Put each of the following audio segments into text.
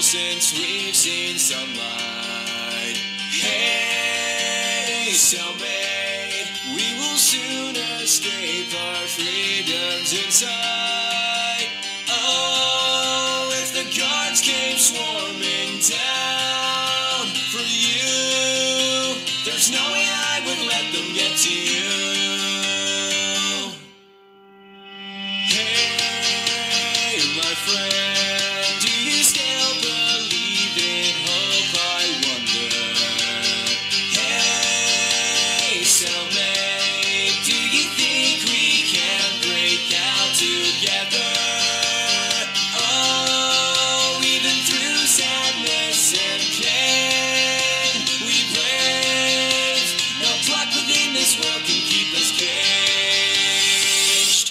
since we've seen sunlight. Hey, cellmate, we will soon escape our freedoms inside. Oh, if the guards came swarming down for you, there's no way I would let them get to you. Hey, my friend, do you still believe in hope, I wonder? Hey, cellmate, do you think we can break out together? Oh, even through sadness and pain, we brave. No block within this world can keep us caged.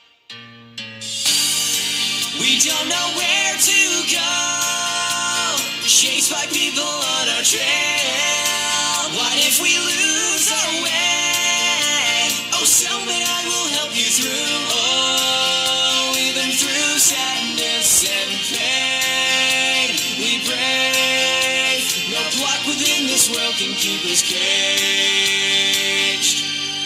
We don't know where to go, chased by people on our trail. What if we lose our way? Oh, cellmate, I will help you through. Oh, even through sadness and pain, we brave. No block within this world can keep us caged.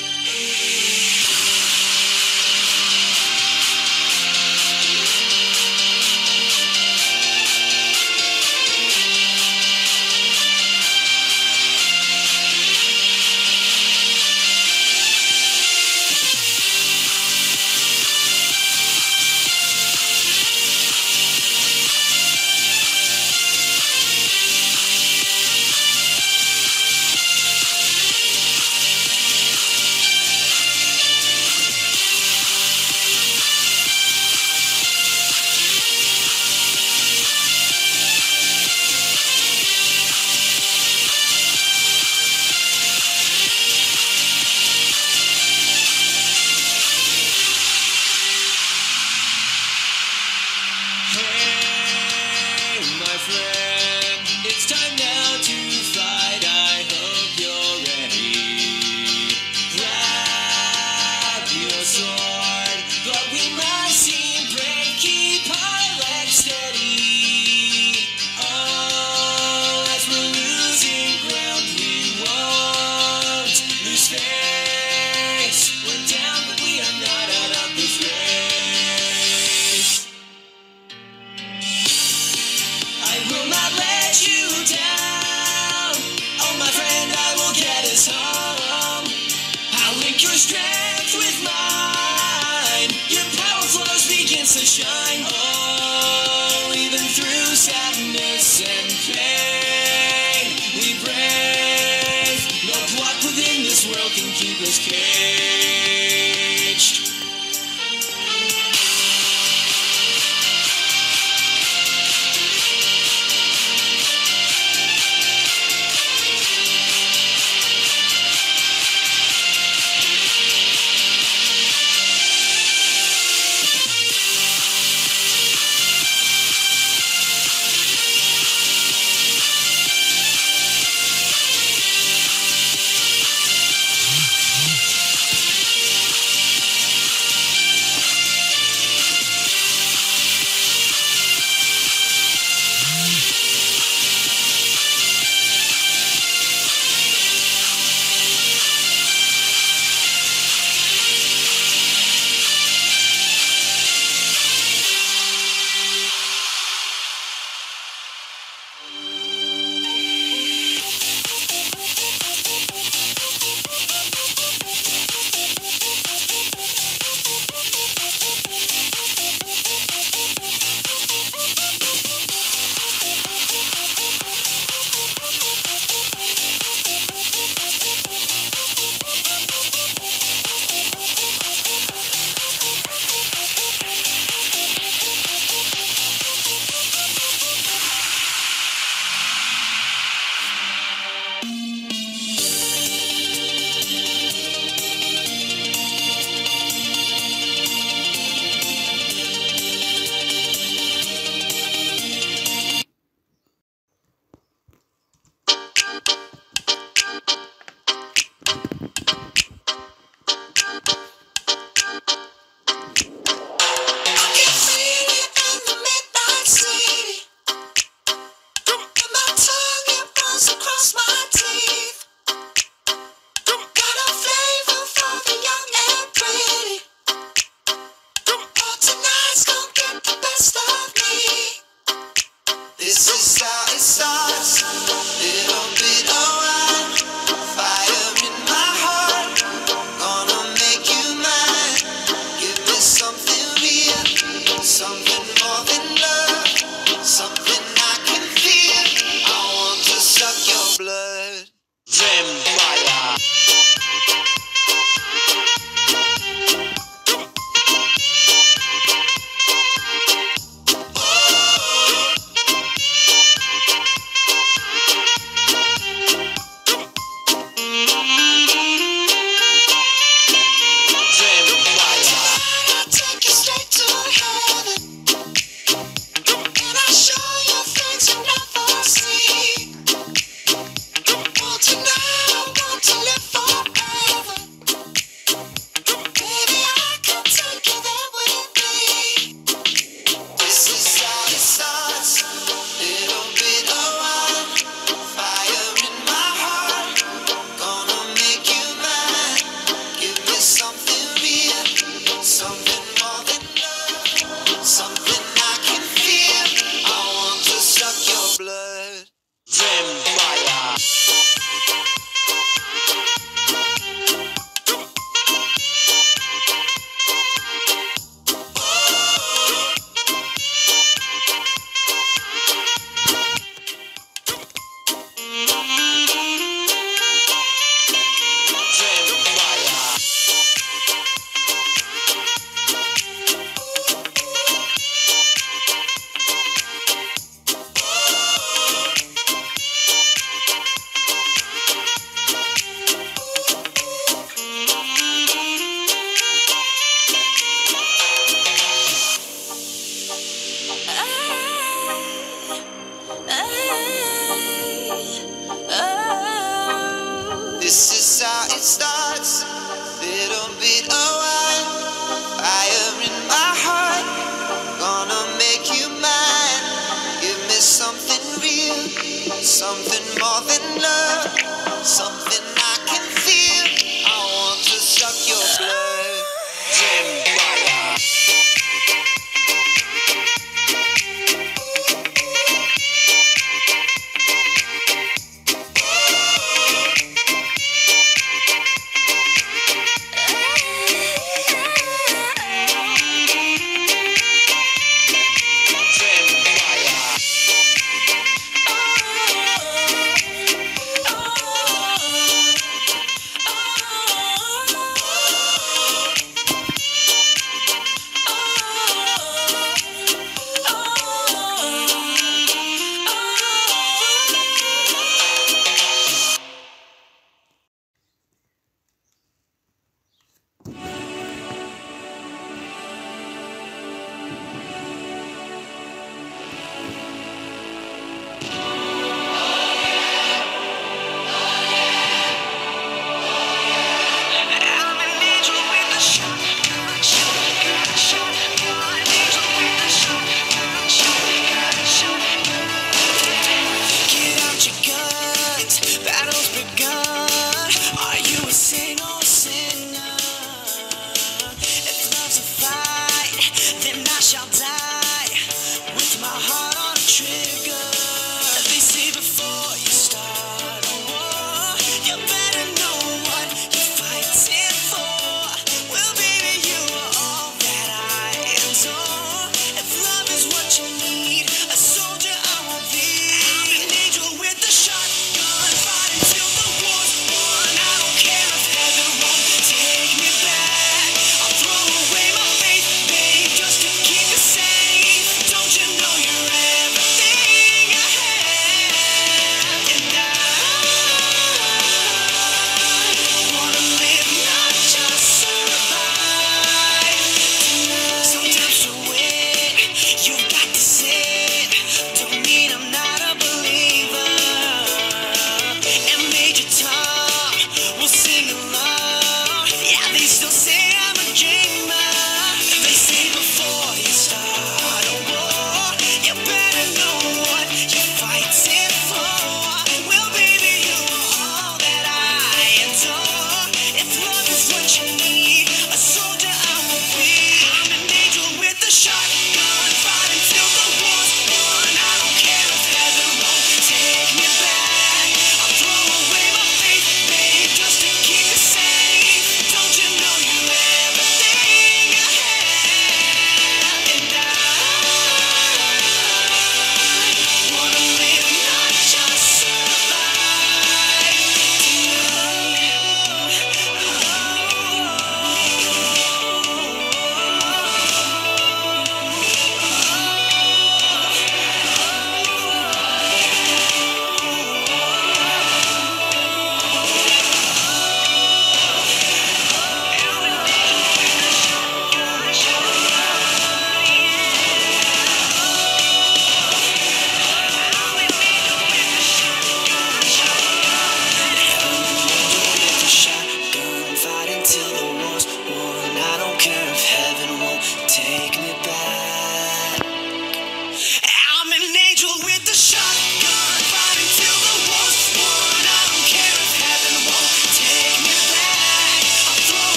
Hey, my friend, it's time now to fight. I hope you're ready. Grab your sword, but we must seem brave. Keep our legs steady. Oh, as we're losing ground, we won't lose face. We're down, but we are not out of this race. I will not let you down. Oh, my friend, I will get us home. I'll link your strength with mine. Your power flows begins to shine. Oh, even through sadness and pain, we brave. No block within this world can keep us caged.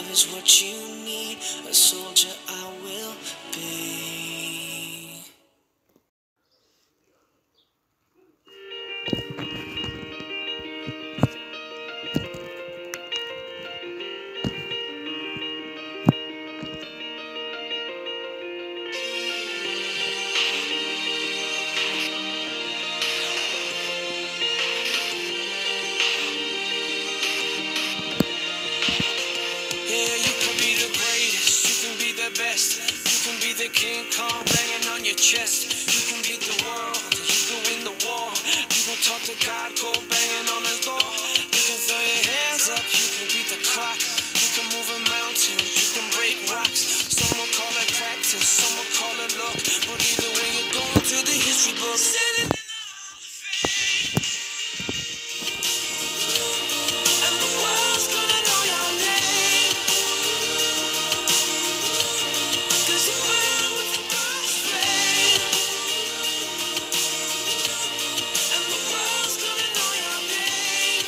is what you need. A soldier I will be. Best. You can be the King Kong banging on your chest. You can beat the world, you can win the war. You can talk to God, go banging on his door. You can throw your hands up, you can beat the clock. You can move a mountain, you can break rocks. Some will call it practice, some will call it luck. But either way, you're going through the history books. And the world's gonna know your name. 'Cause you burn with the God's flame. And the world's gonna know your name.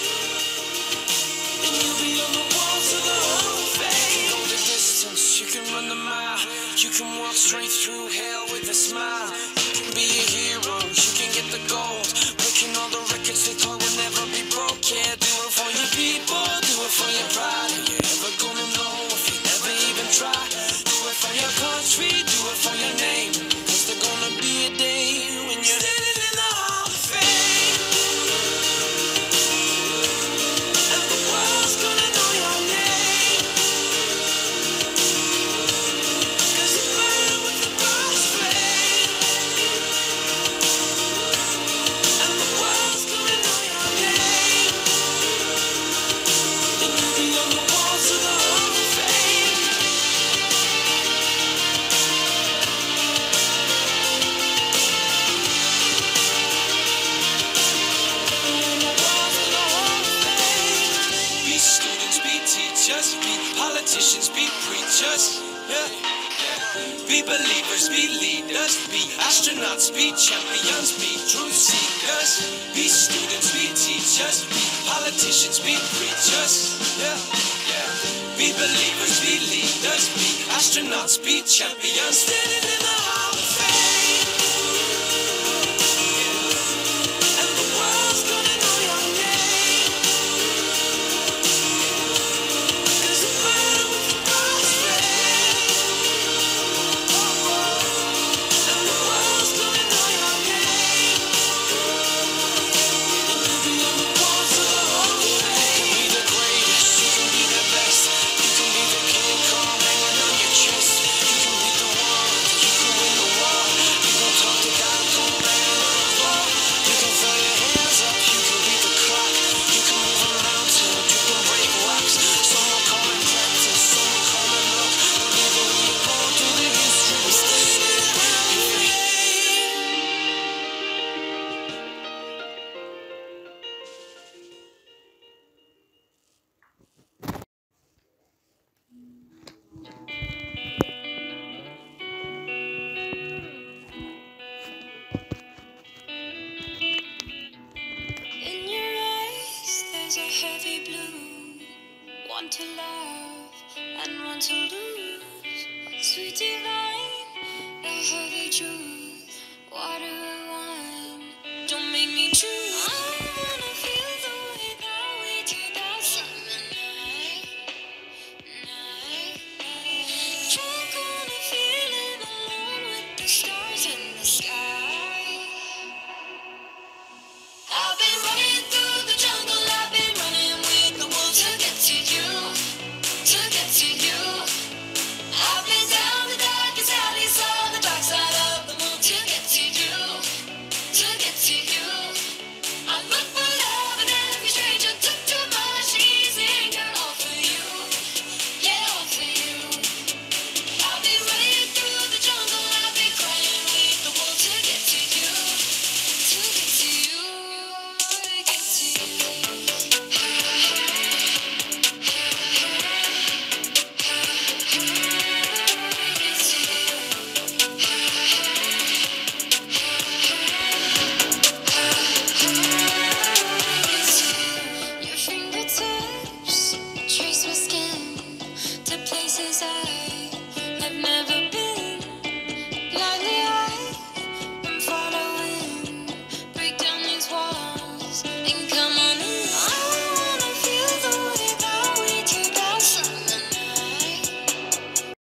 And you'll be on the walls of the Hall of Fame. You can go the distance, you can run the mile. You can walk straight through hell with a smile. You can be a hero, you can get the gold. Breaking all the records they thought would never be broke. Yeah, do it for your people, do it for your pride. Are you ever gonna know if you never even try? Do it for your country, do it for your name. 'Cause there's gonna be a day when you're standing in the Hall of Fame. And the world's gonna know your name. 'Cause you burn with the God's flame. And the world's gonna know your name. And you'll be on the walls of the Hall of Fame. Be students, be teachers, be politicians, be preachers. Yeah. Be believers, be leaders, be astronauts, be champions, be truth seekers. Be students, be teachers, be politicians, be preachers. Yeah. Be believers, be leaders, be astronauts, be champions. Standing in the Hall of Fame. And the world's gonna know your name. 'Cause you burn with the God's flame. And the world's gonna know your name. And you'll be on the walls of the Hall of Fame. You can be the greatest, you can be the best. You can be the King Kong hanging on your chest. You can beat the world, you can win the war. You can talk to God, go banging on his door. You can throw your hands up, you can beat the clock. You can move a mountain, you can break rocks. Some will call it practice, some will call it luck. But either way, you're going through the history books. In your eyes, there's a heavy blue. One to love and one to lose. Sweet divine, the heavy truth. Water or wine, don't make me choose.